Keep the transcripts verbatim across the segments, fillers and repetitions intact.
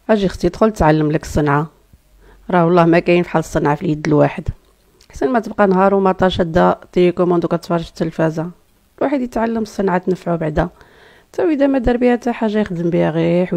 اجي اختي ادخل تعلم لك الصنعه، راه والله ما كاين بحال الصنعه في اليد الواحد. احسن ما تبقى نهار وما طا شاده تيليكوموند وكتفرج في التلفازه. الواحد يتعلم الصنعه تنفعو بعدا، حتى اذا ما دار بها حتى حاجه يخدم بها غير.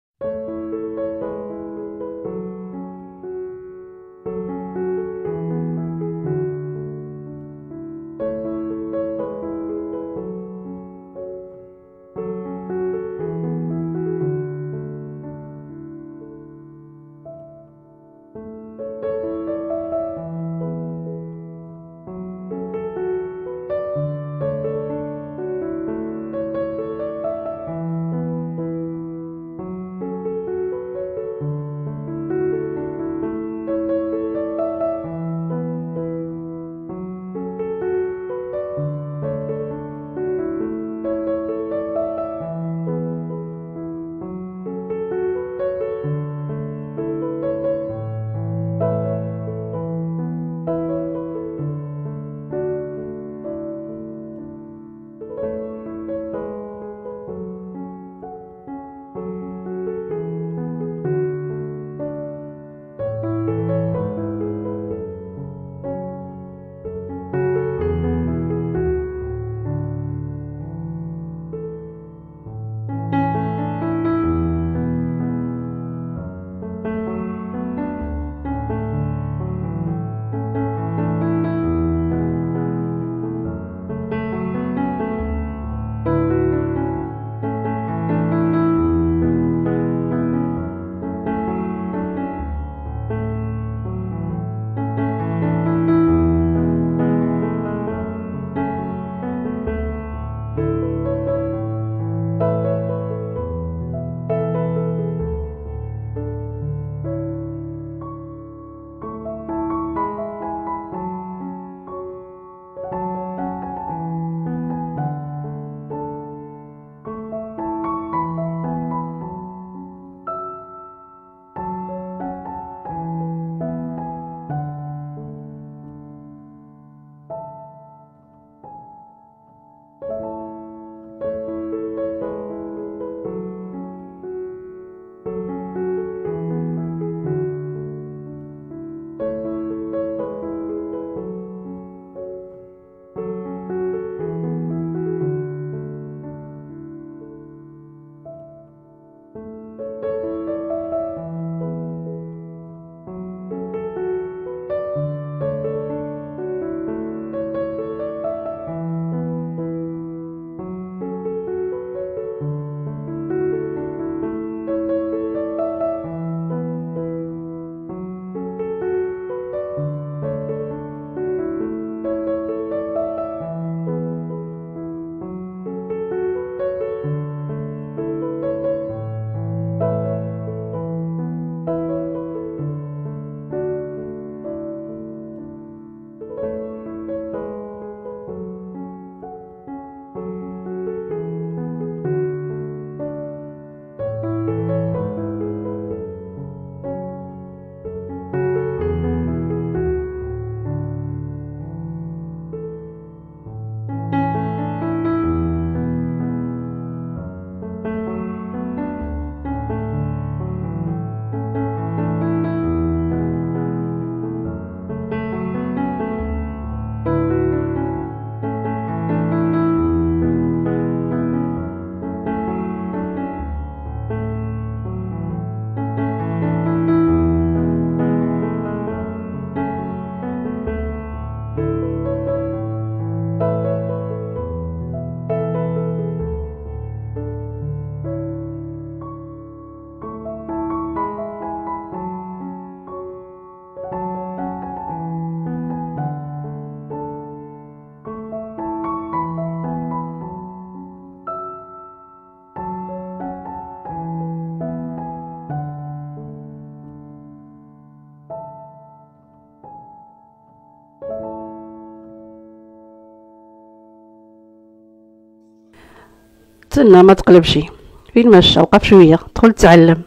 تسنى ما تقلبش، فين ماشى وقف شويه دخل تعلم.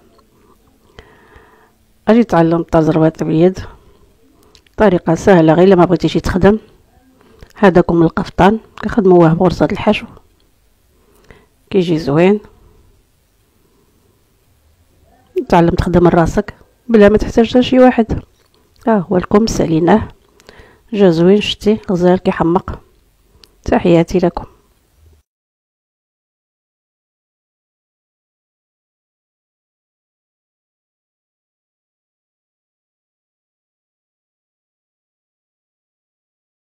اجي تعلم التزروات باليد طريقه سهله غير ما بغيتيش تخدم. هذاكم القفطان كنخدموه بغرزه الحشو، كيجي زوين. وتعلم تخدم من راسك بلا ما تحتاج حتى شي واحد. ها هو الكم ساليناه، جا زوين، شتي غزال كيحمق. تحياتي لكم.